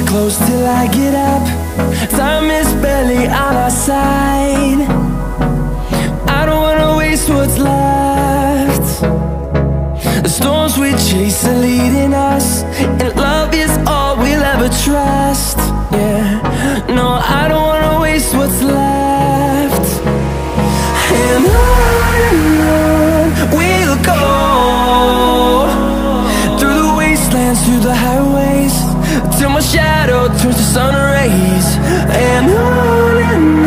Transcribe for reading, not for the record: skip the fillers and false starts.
close till I get up. Time is barely on our side. I don't wanna waste what's left. The storms we chase are leading us, and love is all we'll ever trust. Yeah, no, I don't wanna waste what's left. And on we'll go, through the wastelands, through the highways, till my shadow turns to sun rays. And on